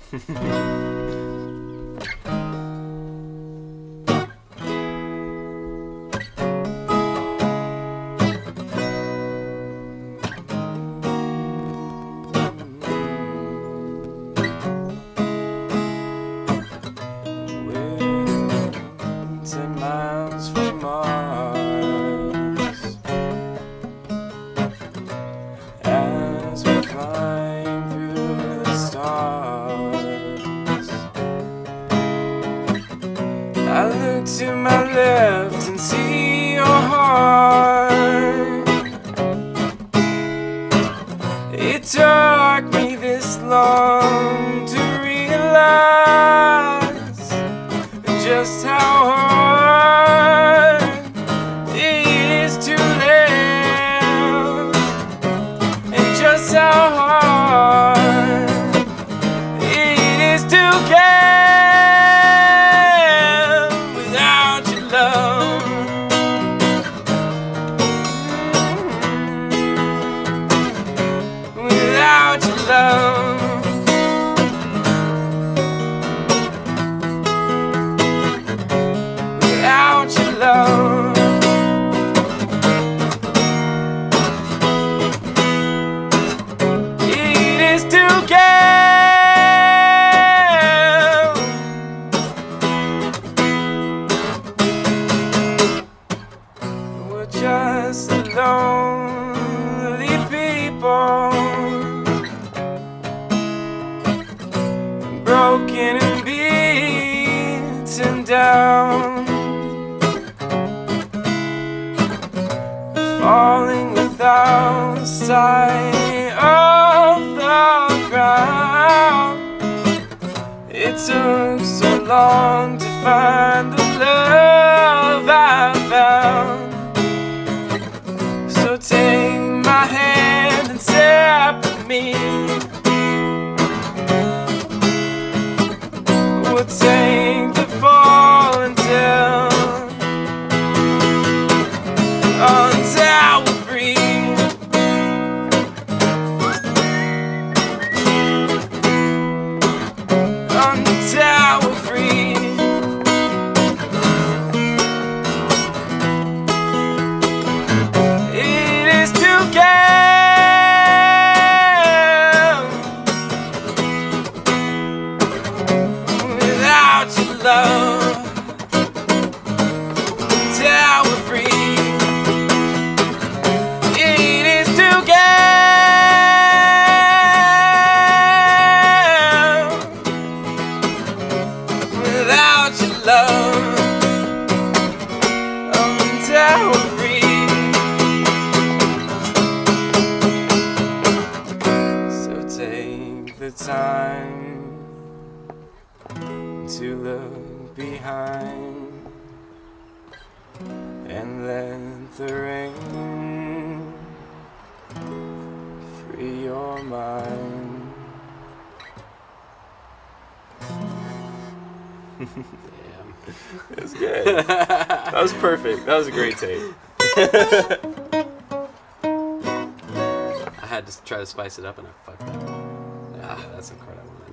I look to my left and see your heart. It took me this long to realize just how hard it is to live, and just how hard it is to care. Without your love, without your love, it is to care. We're just lonely people, broken and beaten down, falling without sight of the ground. It took so long to find the love I found. So take my hand and step with me. We'll take the fall until we're free. Until we're free. It is to care. Without your love, until we're free. It is to care. Without your love, until we're free. So take the time to look behind and let the rain free your mind. Damn. That's good. That was perfect. That was a great take. I had to try to spice it up and I fucked up. Ah, that's incredible.